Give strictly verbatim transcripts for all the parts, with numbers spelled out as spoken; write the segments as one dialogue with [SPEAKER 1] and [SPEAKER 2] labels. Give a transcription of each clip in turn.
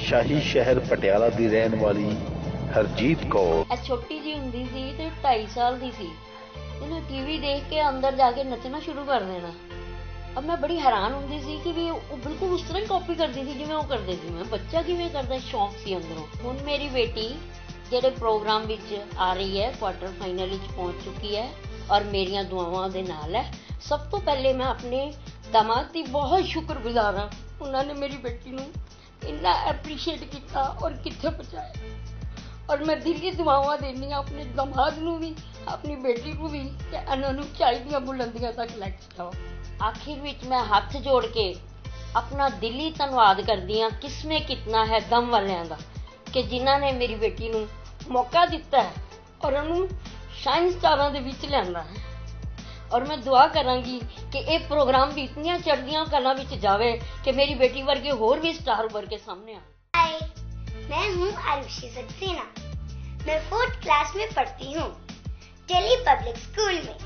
[SPEAKER 1] शाही शहर पटियाला दी रहने वाली हरजीत कौर
[SPEAKER 2] छोटी जी हुंदी सी ते ढाई साल दी सी, इन्हें टीवी देख के अंदर जाके नचना शुरू कर देना। अब मैं बड़ी हैरान होंदी सी कि भी वो बिल्कुल उस तरह कॉपी करती थी जिवें वो करदे सी। मैं बच्चा किवें करदा, शौक सी अंदरों। हुण मेरी बेटी जेडे प्रोग्राम विच आ रही है, क्वार्टर फाइनल विच पहुंच चुकी है और मेरियां दुआवां दे नाल है। सब तो पहले मैं अपने दामाद दी बहुत शुक्रगुजार हां, उन्होंने मेरी बेटी नूं इन्ना एप्रीशिएट किया और कित्थे पहुंचाया। और मैं दिली दुआवां देनी अपने दामाद नूं भी, अपनी बेटी नूं भी कि इन्हां नूं चाहीदियां बुलंदियां तक लैके जाओ। आखिर विच मैं हाथ जोड़ के अपना दिली धन्नवाद करदी हां किस्में कितना है गम वालियां दा कि जिन्हां ने मेरी बेटी नूं मौका दिता है और उन्होंने शाइन स्टारां दे विच लिआंदा है। और मैं दुआ करांगी कि यह प्रोग्राम भी इतनियां चढ़दियां कलां विच जावे कि मेरी बेटी वर्गे होर भी स्टार उभर के सामने आए।
[SPEAKER 3] हाय, मैं हूँ आरुषि सक्सेना। मैं फोर्थ क्लास में पढ़ती हूँ, दिल्ली पब्लिक स्कूल में।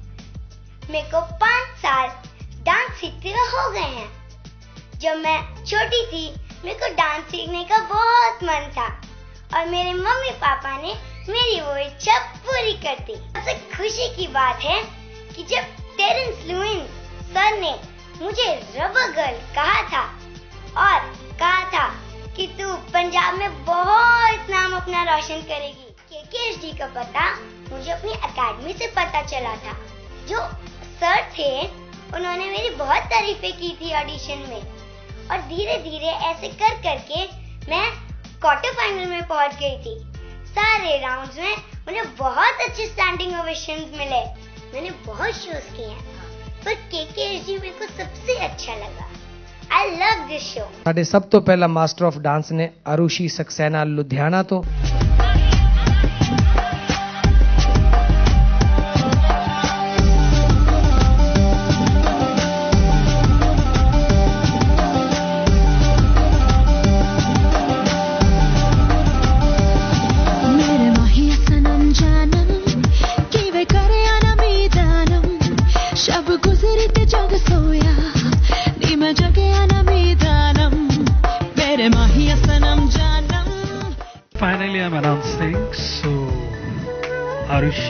[SPEAKER 3] मेरे को पाँच साल डांस सीखते हुए हो गए हैं। जब मैं छोटी थी मेरे को डांस सीखने का बहुत मन था और मेरे मम्मी पापा ने मेरी वो इच्छा पूरी कर दी। सबसे खुशी की बात है कि जब टेरेंस लुइन सर ने मुझे रबर गर्ल कहा था और कहा था कि तू पंजाब में बहुत नाम अपना रोशन करेगी। केकेएचडी का पता मुझे अपनी एकेडमी से पता चला था। जो सर थे उन्होंने मेरी बहुत तारीफें की थी ऑडिशन में और धीरे धीरे ऐसे कर करके मैं क्वार्टर फाइनल में पहुंच गई थी। सारे राउंड्स में मुझे बहुत अच्छे स्टैंडिंग ओवेशंस मिले। मैंने बहुत शोज किए हैं पर केकेएचडी मेरे को सबसे अच्छा लगा। I love this show।
[SPEAKER 4] साडे सब तो पहला मास्टर ऑफ डांस ने आरुषि सक्सेना लुधियाना तो
[SPEAKER 5] Finally, I'm announcing, so Arushi.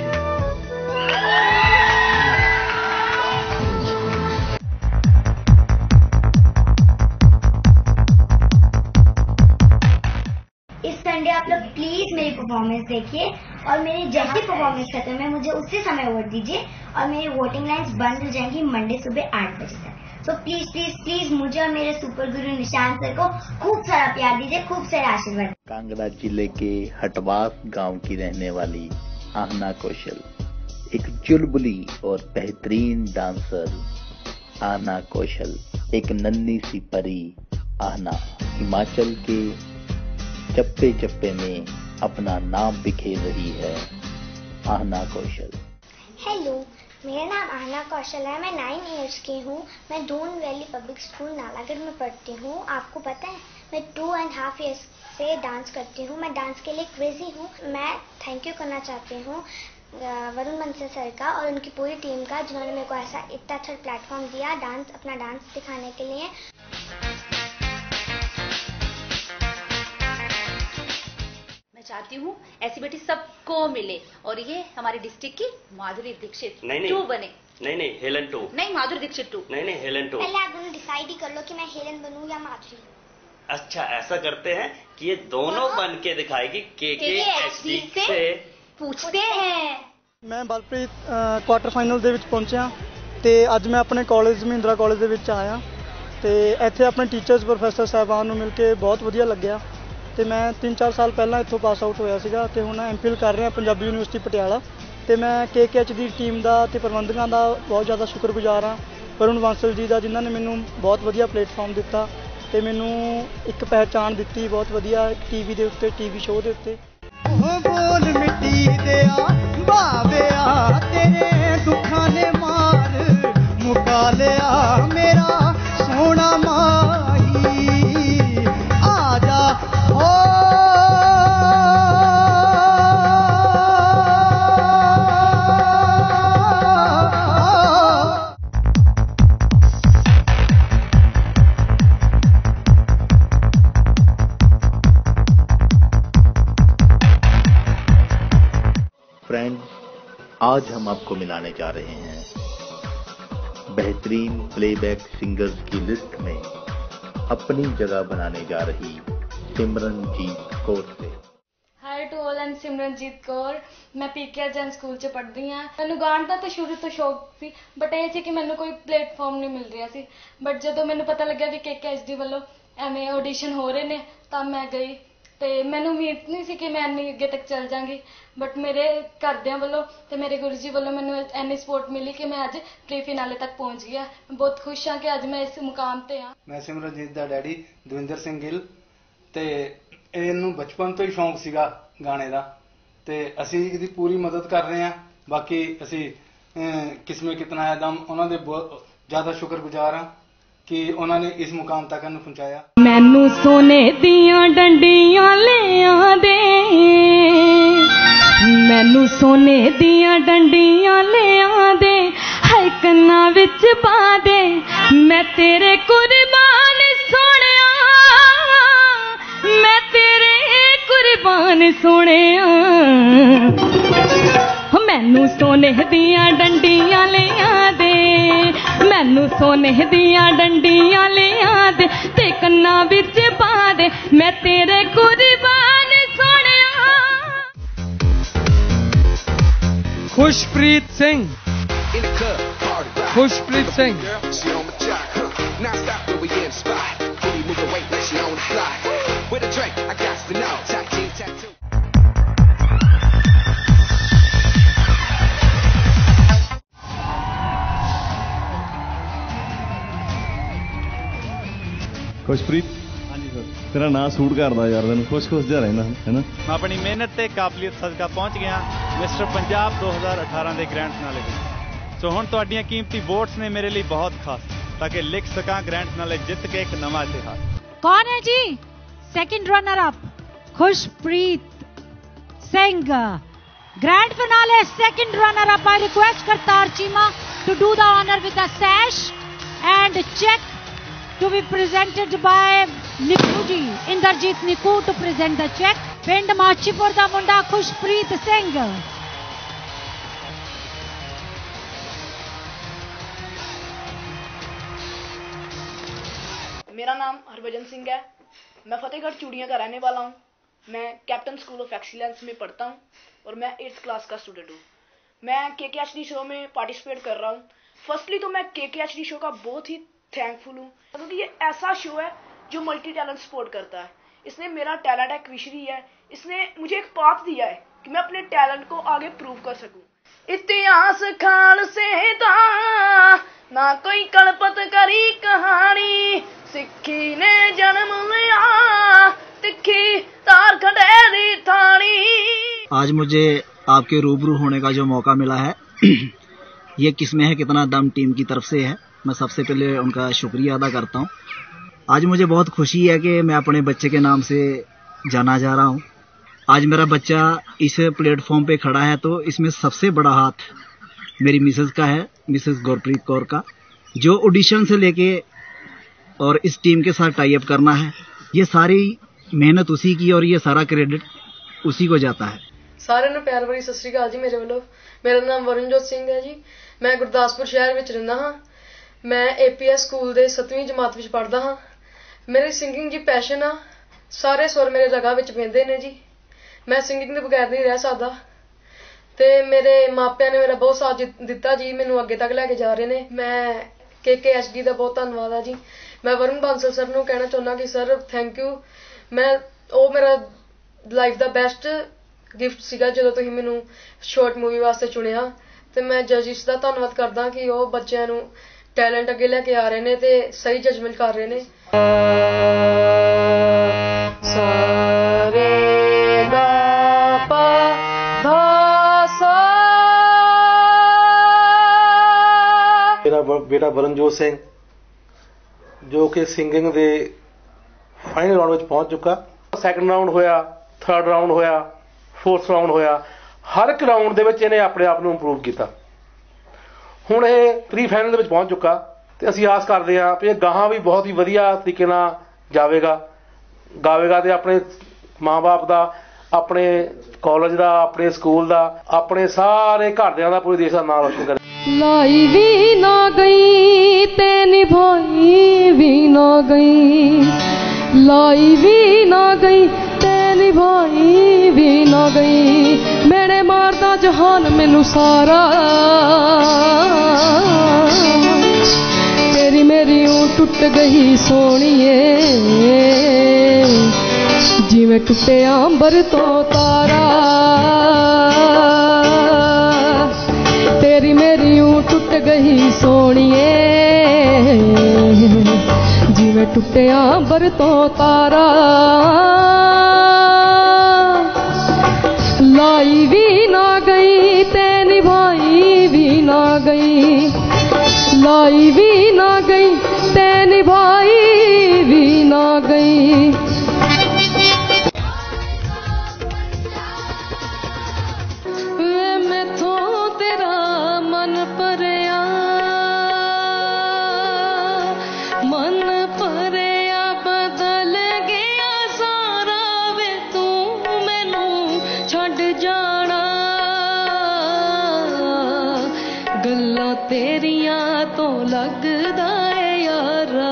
[SPEAKER 3] इस संडे आप लोग प्लीज मेरी परफॉर्मेंस देखिए और मेरी जैसी परफॉर्मेंस खत्म है मुझे उसी समय वोट दीजिए और मेरी वोटिंग लाइन्स बंद हो जाएंगी मंडे सुबह आठ बजे तक। तो प्लीज प्लीज प्लीज मुझे और मेरे सुपर गुरु निशान सर को खूब सारा प्यार दीजिए, खूब सारा आशीर्वाद।
[SPEAKER 1] कांगड़ा जिले के हटवास गांव की रहने वाली आहना कौशल एक चुलबुली और बेहतरीन डांसर। आहना कौशल एक नन्ही सी परी। आहना हिमाचल के चप्पे चप्पे में अपना नाम बिखेर रही है। आहना कौशल।
[SPEAKER 3] हेलो, मेरा नाम आहना कौशल है। मैं नाइन इयर्स की हूँ। मैं Doon valley public school Nalagarh में पढ़ती हूँ। आपको पता है मैं टू एंड हाफ इयर्स से डांस करती हूँ। मैं डांस के लिए क्रेजी हूँ। मैं थैंक यू करना चाहती हूँ वरुण बंसल सर का और उनकी पूरी टीम का जिन्होंने मेरे को ऐसा इतना अच्छा प्लेटफॉर्म दिया डांस अपना डांस दिखाने के लिए।
[SPEAKER 6] चाहती हूँ ऐसी बेटी सबको मिले और ये हमारी डिस्ट्रिक्ट की माधुरी दीक्षित टू बने।
[SPEAKER 7] नहीं नहीं हेलन टू।
[SPEAKER 6] नहीं माधुरी दीक्षित टू।
[SPEAKER 7] नहीं नहीं हेलन टू।
[SPEAKER 3] पहले आप दोनों डिसाइड ही कर लो कि मैं हेलन बनूं या माधुरी।
[SPEAKER 7] अच्छा ऐसा करते हैं कि ये दोनों बन के दिखाएगी केकेएचडी से
[SPEAKER 6] पूछते हैं।
[SPEAKER 8] मैं बलप्रीत क्वार्टर फाइनल ਦੇ ਵਿੱਚ ਪਹੁੰਚਿਆ ਤੇ ਅੱਜ ਮੈਂ ਆਪਣੇ ਕਾਲਜ ਮਹਿੰਦਰਾ ਕਾਲਜ ਦੇ ਵਿੱਚ ਆਇਆ ਤੇ ਇੱਥੇ ਆਪਣੇ ਟੀਚਰਸ ਪ੍ਰੋਫੈਸਰ ਸਾਹਿਬਾਨ ਨੂੰ ਮਿਲ ਕੇ ਬਹੁਤ ਵਧੀਆ ਲੱਗਿਆ ਤੇ ਮੈਂ तीन चार साल ਪਹਿਲਾਂ ਇੱਥੋਂ ਪਾਸ ਆਊਟ ਹੋਇਆ ਸੀਗਾ ਤੇ ਹੁਣ ਐਮਫਿਲ ਕਰ ਰਿਹਾ ਪੰਜਾਬੀ ਯੂਨੀਵਰਸਿਟੀ ਪਟਿਆਲਾ ਤੇ ਮੈਂ ਕੇਕੇਐਚਡੀ ਟੀਮ ਦਾ ਤੇ ਪ੍ਰਬੰਧਕਾਂ ਦਾ ਬਹੁਤ ਜ਼ਿਆਦਾ ਸ਼ੁਕਰਗੁਜ਼ਾਰ ਹਾਂ। ਵਰੁਣ ਬਾਂਸਲ ਜੀ ਦਾ ਜਿਨ੍ਹਾਂ ਨੇ ਮੈਨੂੰ ਬਹੁਤ ਵਧੀਆ ਪਲੇਟਫਾਰਮ ਦਿੱਤਾ ਤੇ ਮੈਨੂੰ ਇੱਕ ਪਹਿਚਾਣ ਦਿੱਤੀ ਬਹੁਤ ਵਧੀਆ ਟੀਵੀ ਦੇ ਉੱਤੇ ਟੀਵੀ ਸ਼ੋਅ ਦੇ ਉੱਤੇ। ਉਹ ਬੋਲ ਮਿੱਟੀ ਦਿਆ ਬਾਵਿਆ ਤੇਰੇ ਦੁੱਖਾਂ ਨੇ ਮਾਰ ਮੁਕਾ ਲਿਆ ਮੇਰਾ ਸੋਹਣਾ ਮਾਈ ਆ ਜਾ ਹੋ।
[SPEAKER 1] आज हम आपको मिलाने जा रहे हैं बेहतरीन प्लेबैक सिंगर्स की लिस्ट में अपनी जगह बनाने जा रही सिमरनजीत कौर से।
[SPEAKER 9] Hi to all, and Simranjeet Kaur. मैं पीके जैन स्कूल च पढ़दी हाँ। मैनू गाण दा तो शुरू तो शौक सी, बट ये कि मैनू कोई प्लेटफॉर्म नहीं मिल रहा सी। बट जो मैनू पता लग्या कि के के एच डी वालों एवं ऑडिशन हो रहे ने, तब मैं गई। तो मैनू उम्मीद नहीं सी कि मैं इन्नी अगे तक चल जाऊंगी, बट मेरे घरदियां वालों ते मेरे गुरु जी वालों मैनू इन्नी सपोर्ट मिली कि मैं अज प्री फिनाले तक पहुंच गया। मैं बहुत खुश हाँ कि अज मैं इस मुकाम ते हाँ।
[SPEAKER 10] मैं सिमरनजीत दा डैडी दविंदर सिंह गिल, ते इहनूं बचपन तो ही शौक सीगा गाने का, ते असीं इहदी पूरी मदद कर रहे हैं। बाकी असीं किस्में कितना है दम उन्हां दे बहुत ज़्यादा शुक्रगुजार हाँ कि उन्होंने इस मुकाम तक इन्हूं पहुंचाया।
[SPEAKER 9] मैनू सोने दियां डंडियां ले आंदे, मैनू सोने दियां डंडियां ले आंदे, हाय कन्ना विच पा दे, मैं तेरे कुर्बान सोहणिया, मैं तेरे कुर्बान सोहणिया। मैनू सोने दियां डंडियां ले आंदे, मैनू सोने दियां डंडियां ले आंदे, ते कन्ना विच पा दे, मैं तेरे कुर्बान सोहणिया।
[SPEAKER 4] खुशप्रीत सिंह, खुशप्रीत सिंह।
[SPEAKER 11] खुशप्रीत, तेरा नाम सूट करदा यार, तैनूं खुश खुश जिहा रहना है ना।
[SPEAKER 12] मैं अपनी मेहनत ते काबलियत सदका पहुंच गया मिस्टर पंजाब दो हज़ार अठारह के ग्रैंड फिनाले में। सो हुण तुहाडीआं कीमती वोट्स ने मेरे लिए बहुत खास, ताकि लिख सकां ग्रैंड फिनाले जित के एक नवा इतिहास।
[SPEAKER 13] कौन है जी second runner up? Khushpreet Singh, grand finale second runner up. I request Kartar Cheema to do the honour with the sash and cheque to be presented by Nikku ji, Inderjeet Nikku to present the check. Pind Machipur da munda Khushpreet Singh.
[SPEAKER 14] मेरा नाम हरभजन सिंह है। मैं फतेहगढ़ चूड़ियां का रहने वाला हूँ। मैं कैप्टन स्कूल ऑफ एक्सीलेंस में पढ़ता हूँ और मैं एट्थ क्लास का स्टूडेंट हूँ। मैं K K H D show में पार्टिसिपेट कर रहा हूँ। फर्स्टली तो मैं K K H D show का बहुत ही थैंकफुल हूँ, क्योंकि ये ऐसा शो है जो मल्टी टैलेंट सपोर्ट करता है। इसने मेरा टैलेंट है क्विशरी है, इसने मुझे एक पाथ दिया है कि मैं अपने टैलेंट को आगे प्रूव कर सकूं। इतिहास खाल से दा ना कोई कल्पत करी कहानी, सिक्खी ने जन्म लिया तिखी तार खडेरी थानी।
[SPEAKER 15] आज मुझे आपके रूबरू होने का जो मौका मिला है ये किसमें है कितना दम टीम की तरफ से है। मैं सबसे पहले उनका शुक्रिया अदा करता हूँ। आज मुझे बहुत खुशी है कि मैं अपने बच्चे के नाम से जाना जा रहा हूँ। आज मेरा बच्चा इस प्लेटफॉर्म पे खड़ा है, तो इसमें सबसे बड़ा हाथ मेरी मिसेस का है, मिसेस गुरप्रीत कौर का, जो ऑडिशन से लेके और इस टीम के साथ टाई अप करना है, ये सारी मेहनत उसी की और ये सारा क्रेडिट उसी को जाता है।
[SPEAKER 16] सारे ने प्यार भरी सत श्री अकाल जी मेरे वालों। मेरा नाम वरुणजोत सिंह है जी। मैं गुरदासपुर शहर विच रहिंदा हां। मैं ए पी एस स्कूल दे सतवीं जमात विच पढ़दा हां। मेरी सिंगिंग जी पैशन आ। सारे सुर मेरे रगा विच बहिंदे ने जी। मैं सिंगिंग दे बगैर नहीं रह सकदा, ते मेरे मापिਆਂ ने मेरा बहुत साथ दिता जी, मैनू अगे तक लैके जा रहे ने। मैं के के एच डी का बहुत धन्नवाद है जी। मैं वरुण बांसल सर नूं कहना चाहुंदा कि सर थैंक यू। मैं ਉਹ मेरा लाइफ का बेस्ट गिफ्ट सीगा ਜਦੋਂ ਤੁਸੀਂ ਮੈਨੂੰ शॉर्ट मूवी वास्ते चुनिया, ਤੇ मैं जजिस का धन्नवाद करदा कि ਉਹ ਬੱਚਿਆਂ ਨੂੰ टैलेंट अगे लैके आ रहे ने ते सही जजमेंट कर रहे ने।
[SPEAKER 17] मेरा बेटा वरणजोत सिंह जो कि सिंगिंग दे फाइनल राउंड में पहुंच चुका। सैकंड राउंड होया, थर्ड राउंड होया, फोर्थ राउंड होया, हर एक राउंड दे विच इहने अपने आप नूं इंप्रूव किया। ਹੁਣ ਇਹ ਪ੍ਰੀ ਫਾਈਨਲ ਦੇ ਵਿੱਚ ਪਹੁੰਚ ਚੁੱਕਾ ਤੇ ਅਸੀਂ ਆਸ ਕਰਦੇ ਹਾਂ ਕਿ ਇਹ ਗਾਹਾਂ ਵੀ ਬਹੁਤ ਹੀ ਵਧੀਆ ਤਰੀਕੇ ਨਾਲ ਜਾਵੇਗਾ ਗਾਵੇਗਾ ਤੇ ਆਪਣੇ ਮਾਂ-ਬਾਪ ਦਾ ਆਪਣੇ ਕਾਲਜ ਦਾ, ਆਪਣੇ ਸਕੂਲ ਦਾ, ਆਪਣੇ ਸਾਰੇ ਘਰਦਿਆਂ ਦਾ, ਪੂਰੇ ਦੇਸ਼ ਦਾ ਨਾਮ ਰੋਸ਼ਨ ਕਰੇ।
[SPEAKER 16] लाई भी ना गई ते निभाई भी ना गई, लाई भी ना गई ते निभाई भी ना गई, मेरे मारदा जहान मैनू सारा, तेरी मेरी ऊं टुट गई सोहणीए, जिवें टुटे अंबर तो तारा, तेरी मेरी ऊं टुट गई सोहणीए, जिवें टुटे अंबर तो तारा, लाई भी ना गई ते निभाई भी ना गई, लाई भी ना गई ते निभाई भी ना गई। तेरियां तो लगदा है यारा,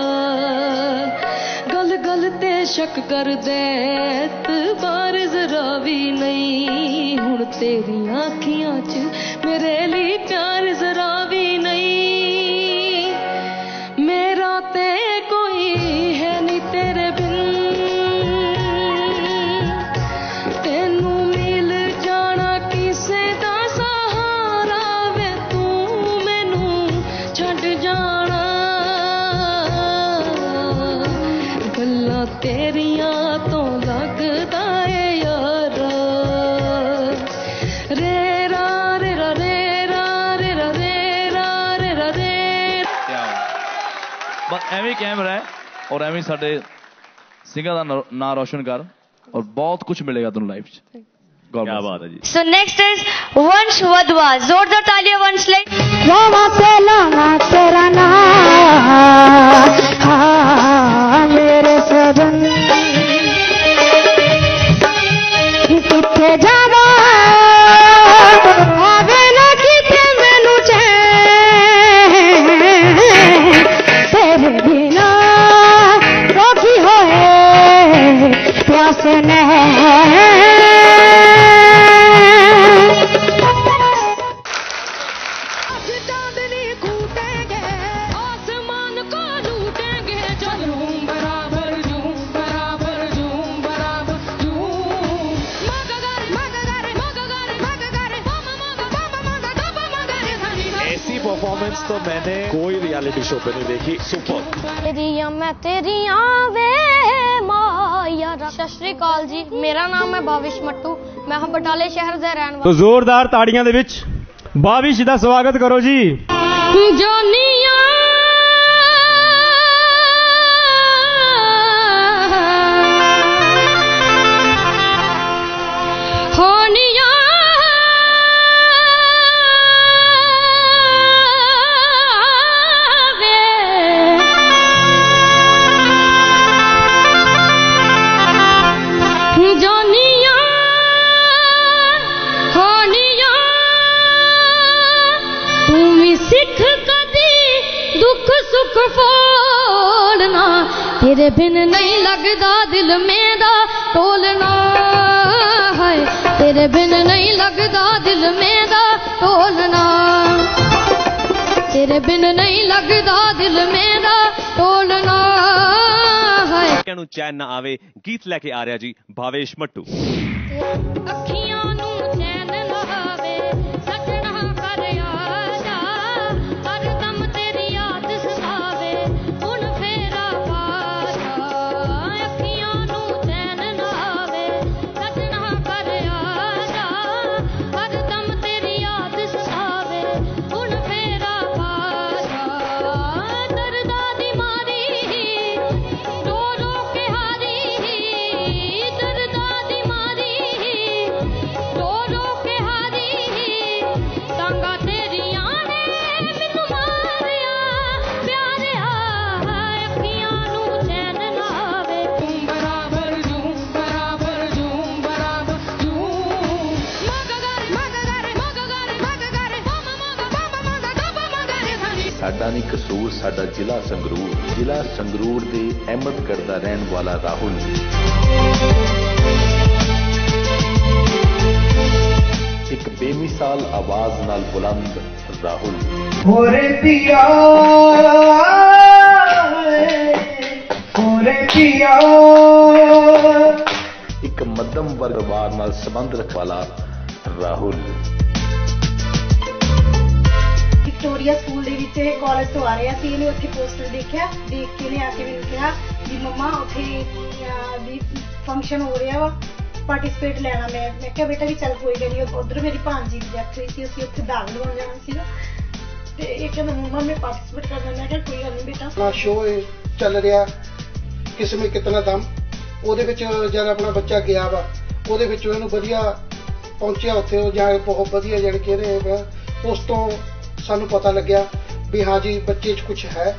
[SPEAKER 16] गल गल ते शक कर दे एतबार जरा भी नहीं, हुण तेरियां अखियां च मेरे लिए प्यार जरा भी नहीं, मेरा ते कोई है नी तेरे बिन, तेनू मिल जाना किसे दा सहारा वे, तू मैनू छड्ड जाना, गल्लां तेरियां तो लगदा है यारा, रे रा रे रा रे रा रे रा रे रा रे रा रे।
[SPEAKER 18] बस एवं कैम रहे और एवं साडे सिंगर दा नाम रोशन कर और बहुत कुछ मिलेगा तुम लाइफ च। क्या बात है जी।
[SPEAKER 3] So next is वंश वधवा, जोरदार तालियां वंश ले।
[SPEAKER 19] रामा से लाना तेरा नाम, हाँ मेरे सजन किथे जावा, आवे ना किथे मैनू चैन, तेरे बिना रोकी होए प्यास नहीं,
[SPEAKER 20] परफॉर्मेंस तो मैंने कोई रियलिटी शो पे नहीं देखी। सुपर।
[SPEAKER 9] तेरिया मैं तेरिया वे माया। सत श्री अकाल जी, मेरा नाम है भाविश मट्टू, मैं हम बटाले शहर दे रहन वाला।
[SPEAKER 5] तो जोरदार ताड़ियां दे विच भाविश दा स्वागत करो जी।
[SPEAKER 9] जोनिया होनिया सुख फोड़ना, तेरे बिन नहीं लगदा दिल मेरा तोलना है, तेरे बिन नहीं लगदा दिल मेरा तोलना, तेरे बिन नहीं लगदा दिल मेरा तोलना है।
[SPEAKER 20] कहनू चैन ना आवे गीत लेके आ रहा जी भावेश मट्टू।
[SPEAKER 9] अखियां नू चैन ना आवे सजना कर आजा, हर दम तेरी याद सतावे हुण फेरा पाजा, अखियां नू चैन ना आवे सजना कर आजा, हर दम तेरी याद सतावे हुण फेरा पाजा, दर्दा दी मारी रो रो के हारी, दर्दा दी मारी
[SPEAKER 1] ਸਾਡਾ ਨਹੀਂ ਕਸੂਰ, ਸਾਡਾ ਜ਼ਿਲ੍ਹਾ ਸੰਗਰੂਰ, ਜ਼ਿਲ੍ਹਾ ਸੰਗਰੂਰ ਦੇ ਅਹਿਮਦਗੜ੍ਹ ਦਾ ਰਹਿਣ ਵਾਲਾ ਰਾਹੁਲ। ਇੱਕ ਬੇਮਿਸਾਲ ਆਵਾਜ਼ ਨਾਲ ਬੁਲੰਦ ਰਾਹੁਲ।
[SPEAKER 19] ਹੋਰੇ ਪਿਆ ਹੋਰੇ ਪਿਆ।
[SPEAKER 1] ਇੱਕ ਮੱਧਮ ਵਰਗ ਪਰਿਵਾਰ ਨਾਲ ਸੰਬੰਧ ਰੱਖਣ ਵਾਲਾ ਰਾਹੁਲ।
[SPEAKER 21] ਵਿਕਟੋਰੀਆ ਸਕੂਲ ਦੇ ਵਿੱਚ ਇਹ ਕਾਲਜ ਤੋਂ ਆ ਰਿਹਾ ਸੀ, ਇਹਨੇ ਉੱਥੇ ਪੋਸਟਰ ਦੇਖਿਆ, ਦੇਖ ਕੇ ਇਹਨੇ ਆ ਕੇ ਮੈਨੂੰ ਕਿਹਾ ਵੀ ਮੰਮਾ ਉੱਥੇ ਵੀ ਫੰਕਸ਼ਨ ਹੋ ਰਿਹਾ ਵਾ, ਪਾਰਟਿਸਿਪੇਟ ਲੈਣਾ। ਮੈਂ ਮੈਂ ਕਿਹਾ ਬੇਟਾ ਵੀ ਚੱਲ ਕੋਈ ਗੱਲ ਨਹੀਂ। ਉੱਧਰ ਮੇਰੀ ਭਾਂਜੀ ਦੀ ਡੈਥ ਹੋਈ ਸੀ, ਅਸੀਂ ਉੱਥੇ ਦਾਖਲ ਹੋਣ ਜਾਣਾ ਸੀਗਾ ਤੇ ਇਹ ਕਹਿੰਦਾ ਮੰਮਾ ਮੈਂ ਪਾਰਟਿਸਿਪੇਟ ਕਰਨਾ। ਮੈਂ ਕਿਹਾ ਕੋਈ ਗੱਲ ਨਹੀਂ ਬੇਟਾ।
[SPEAKER 22] ਆਪਣਾ ਸ਼ੋਅ ਚੱਲ ਰਿਹਾ ਕਿਸਮੇ ਕਿਤਨਾ ਦਮ, ਉਹਦੇ ਵਿੱਚ ਜਦ ਆਪਣਾ ਬੱਚਾ ਗਿਆ ਵਾ ਉਹਦੇ ਵਿੱਚ ਉਹਨੂੰ ਵਧੀਆ ਪਹੁੰਚਿਆ ਉੱਥੇ ਉਹ ਜਾ ਬਹੁਤ ਵਧੀਆ ਜਾਣੀ ਕਿ ਇਹਦੇ ਉਸ ਤੋਂ ਸਾਨੂੰ ਪਤਾ ਲੱਗਿਆ ਵੀ ਹਾਂ ਜੀ ਬੱਚੇ 'ਚ ਕੁਝ ਹੈ।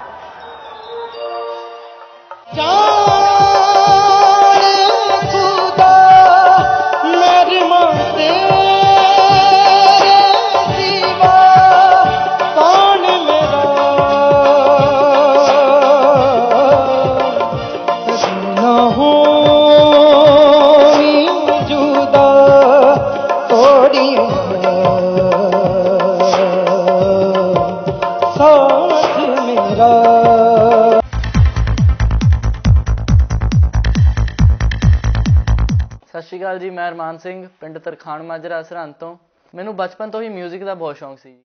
[SPEAKER 23] ਸਤਿ ਸ਼੍ਰੀ ਅਕਾਲ ਜੀ, ਮੈਂ ਅਰਮਾਨ ਸਿੰਘ ਪਿੰਡ ਤਰਖਾਣ ਮਾਜਰਾ ਸਰਹੰਦ ਤੋਂ। ਮੈਨੂੰ ਬਚਪਨ ਤੋਂ ਹੀ ਮਿਊਜ਼ਿਕ ਦਾ ਬਹੁਤ ਸ਼ੌਂਕ ਸੀ।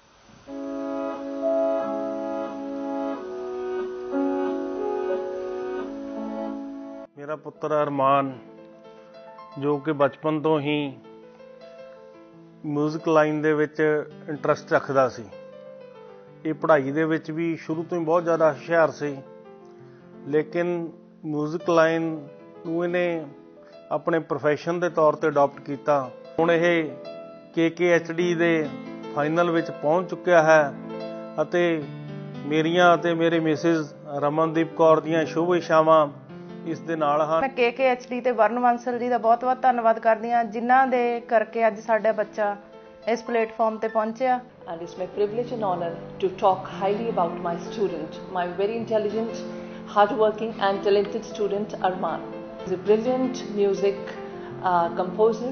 [SPEAKER 17] ਮੇਰਾ ਪੁੱਤਰ ਅਰਮਾਨ ਜੋ ਕਿ ਬਚਪਨ ਤੋਂ ਹੀ ਮਿਊਜ਼ਿਕ ਲਾਈਨ ਦੇ ਵਿੱਚ ਇੰਟਰਸਟ ਰੱਖਦਾ ਸੀ। ਇਹ ਪੜ੍ਹਾਈ ਦੇ ਵਿੱਚ ਵੀ ਸ਼ੁਰੂ ਤੋਂ ਹੀ ਬਹੁਤ ਜ਼ਿਆਦਾ ਹੁਸ਼ਿਆਰ ਸੀ, ਲੇਕਿਨ ਮਿਊਜ਼ਿਕ ਲਾਈਨ ਨੂੰ ਇਹਨੇ ਆਪਣੇ ਪ੍ਰੋਫੈਸ਼ਨ ਦੇ ਤੌਰ ਤੇ ਅਡਾਪਟ ਕੀਤਾ। ਹੁਣ ਇਹ ਕੇ ਕੇ ਐਚ ਡੀ ਦੇ ਫਾਈਨਲ ਵਿੱਚ ਪਹੁੰਚ ਚੁੱਕਿਆ ਹੈ ਅਤੇ ਮੇਰੀਆਂ ਅਤੇ ਮੇਰੇ ਮਿਸਿਸ ਰਮਨਦੀਪ ਕੌਰ ਦੀਆਂ ਸ਼ੁਭ ਇਛਾਵਾਂ ਇਸ ਦੇ ਨਾਲ ਹਨ।
[SPEAKER 24] ਮੈਂ ਕੇ ਕੇ ਐਚ ਡੀ ਤੇ ਵਰਨ ਬਾਂਸਲ ਜੀ ਦਾ ਬਹੁਤ ਬਹੁਤ ਧੰਨਵਾਦ ਕਰਦੀ ਹਾਂ, ਜਿਨ੍ਹਾਂ ਦੇ ਕਰਕੇ ਅੱਜ ਸਾਡਾ ਬੱਚਾ ਇਸ ਪਲੇਟਫਾਰਮ ਤੇ ਪਹੁੰਚਿਆ।
[SPEAKER 25] And it's my privilege and honor to talk highly about my student, my very intelligent, hardworking and talented student Arman. He's a brilliant music uh, composer.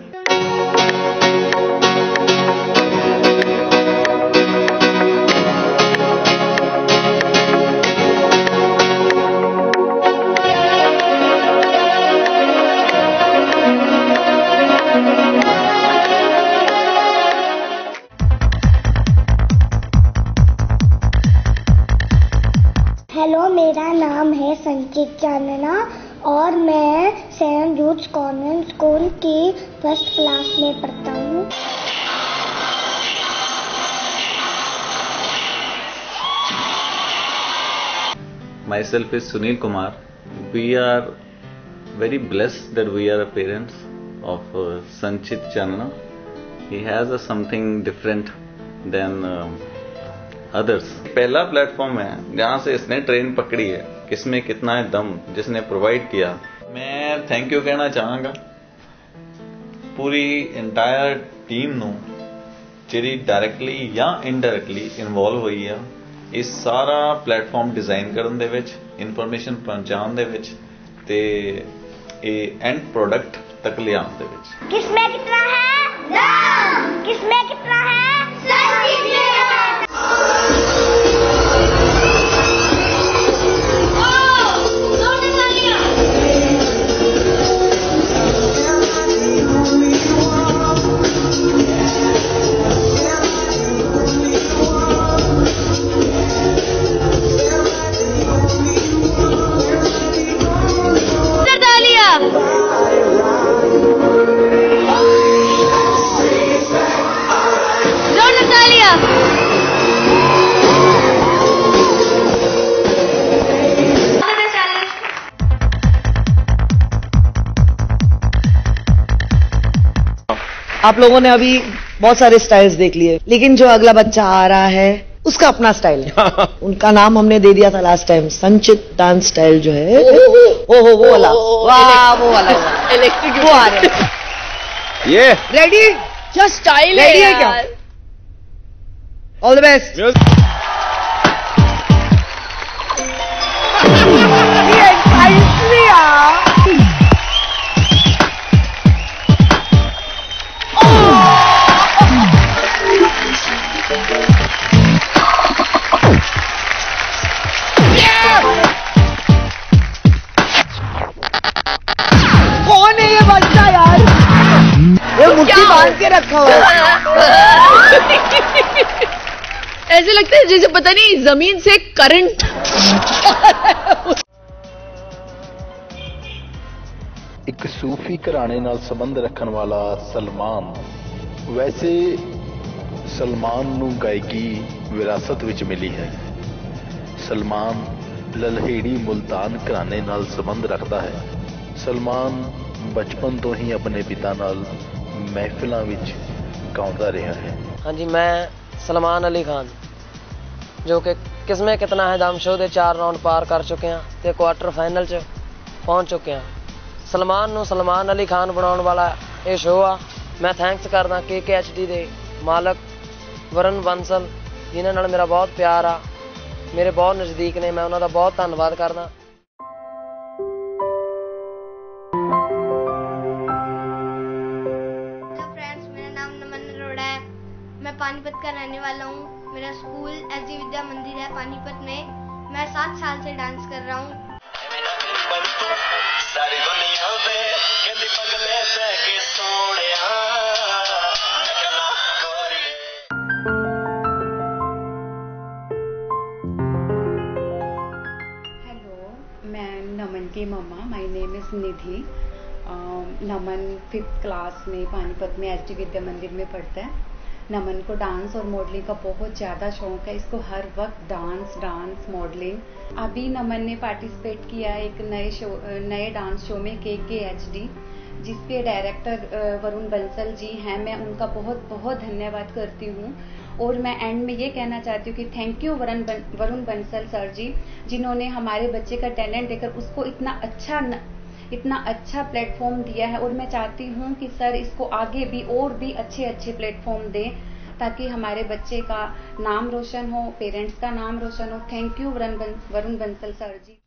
[SPEAKER 3] Hello, मेरा नाम है संचित चांदना और मैं सेंट जूड्स कॉन्वेंट स्कूल की first class में पढ़ता हूँ।
[SPEAKER 26] Myself is Sunil Kumar. We are very blessed that we are parents of uh, Sanchit Channa. He has a something different than uh, others. पहला प्लेटफॉर्म है जहाँ से इसने train पकड़ी है, किसमें कितना है दम जिसने प्रोवाइड किया। मैं थैंक यू कहना चाहांगा पूरी इंटायर टीम ਨੂੰ ਜਿਹੜੀ ਡਾਇਰੈਕਟਲੀ ਜਾਂ ਇਨਡਾਇਰੈਕਟਲੀ ਇਨਵੋਲਵ ਹੋਈ ਆ ਇਸ ਸਾਰਾ ਪਲੇਟਫਾਰਮ ਡਿਜ਼ਾਈਨ ਕਰਨ ਦੇ ਵਿੱਚ, ਇਨਫੋਰਮੇਸ਼ਨ ਪਹੁੰਚਾਉਣ ਦੇ ਵਿੱਚ ਤੇ ਇਹ ਐਂਡ ਪ੍ਰੋਡਕਟ ਤੱਕ ਲਿਆਉਣ ਦੇ ਵਿੱਚ।
[SPEAKER 3] किसमें कितना है दम, किसमें कितना है संचित में।
[SPEAKER 27] आप लोगों ने अभी बहुत सारे स्टाइल्स देख लिए, लेकिन जो अगला बच्चा आ रहा है उसका अपना स्टाइल है। उनका नाम हमने दे दिया था last time, Sanchit dance style जो है वो हो वो वाला, वाह वो वाला इलेक्ट्रिक वो आ रहा है। ये रेडी,
[SPEAKER 28] क्या स्टाइल है
[SPEAKER 27] रेडी है क्या? All the best. कौन है ये बच्चा यार? ये मुट्ठी बांध के रखा हुआ है।
[SPEAKER 24] ऐसे लगता है जैसे पता नहीं जमीन से करंट।
[SPEAKER 2] एक सूफी घराने नाल संबंध रखन वाला सलमान, वैसे सलमान नू गायकी विरासत विच मिली है। सलमान ललहेड़ी मुल्तान घराने नाल संबंध रखता है। सलमान बचपन तो ही अपने पिता नाल महफिलों विच गाउंदा रहा है।
[SPEAKER 4] हाँ जी, मैं सलमान अली खान जो कि किस्में कितना है दाम शो दे चार राउंड पार कर चुके हैं ते क्वार्टर फाइनल च पहुंच चुके हैं। सलमान नू सलमान अली खान बनाने वाला ये शो आ। मैं थैंक्स करदा के के एच डी दे मालक वरुण बंसल जिन्हां नाल मेरा बहुत प्यार आ, मेरे बहुत नज़दीक ने। मैं उन्हां दा बहुत धन्नवाद करदा।
[SPEAKER 6] मैं पानीपत का रहने वाला हूँ। मेरा स्कूल एस डी विद्या मंदिर है पानीपत में। मैं सात साल से डांस कर रहा हूँ।
[SPEAKER 7] हेलो, मैं नमन की मम्मा। My name is Nidhi. Naman fifth class में पानीपत में एस डी विद्या मंदिर में पढ़ता है। नमन को डांस और मॉडलिंग का बहुत ज़्यादा शौक है। इसको हर वक्त डांस डांस मॉडलिंग। अभी नमन ने पार्टिसिपेट किया एक नए शो नए डांस शो में के के एच डी, जिसके डायरेक्टर वरुण बंसल जी हैं। मैं उनका बहुत बहुत धन्यवाद करती हूँ। और मैं एंड में ये कहना चाहती हूँ कि थैंक यू वरुण बन, वरुण बंसल सर जी, जिन्होंने हमारे बच्चे का टैलेंट देखकर उसको इतना अच्छा न, इतना अच्छा प्लेटफॉर्म दिया है। और मैं चाहती हूँ कि सर इसको आगे भी और भी अच्छे अच्छे प्लेटफॉर्म दें ताकि हमारे बच्चे का नाम रोशन हो, पेरेंट्स का नाम रोशन हो। Thank you Varun Bansal sir ji.